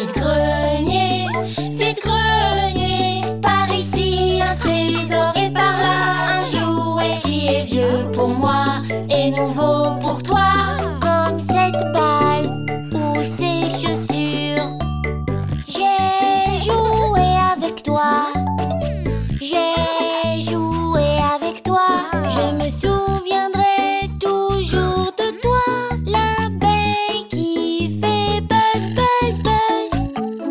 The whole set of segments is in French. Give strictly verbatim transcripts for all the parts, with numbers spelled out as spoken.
Vide-greniers, vide-greniers, par ici un trésor et par là un jouet qui est vieux pour moi et nouveau pour toi. Comme cette balle ou ces chaussures, j'ai joué avec toi. J'ai joué avec toi. Je me souviendrai toujours de toi. L'abeille qui fait buzz, buzz, buzz.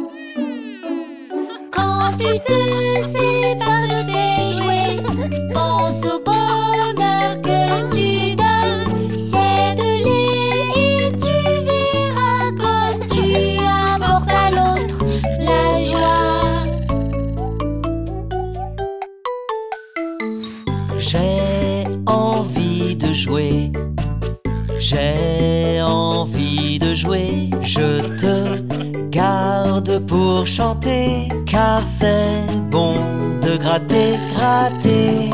Quand tu te sépares de tes jouets, pense au bonheur que tu donnes. Cède-les et tu verras comme tu apportes à l'autre la joie. J'ai envie de jouer, j'ai envie de jouer. Je te garde pour chanter, car c'est bon de gratter, gratter.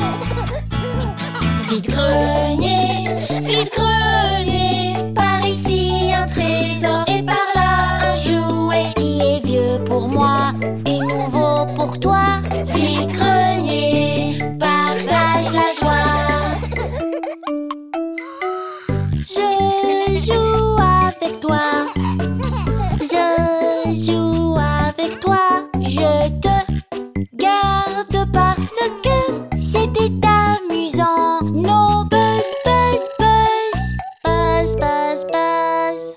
Vide-greniers, vide-greniers, par ici un trésor et par là un jouet qui est vieux pour moi et nouveau pour toi. Vide-greniers, partage la joie. Je joue avec toi, je joue avec toi. Je te garde parce que c'était amusant. Nos buzz, buzz, buzz, buzz, buzz, buzz.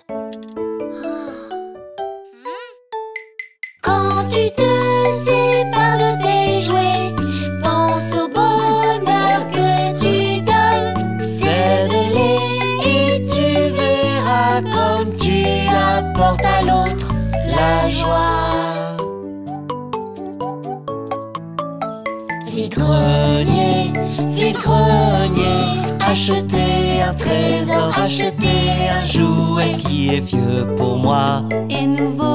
Quand tu te sépares de tes jouets, pense au bonheur que tu donnes. Cède-les et tu verras comme tu apportes à l'autre la joie. Vide-greniers, vide-greniers, acheter un trésor, acheter un jouet Qui est vieux pour moi et nouveau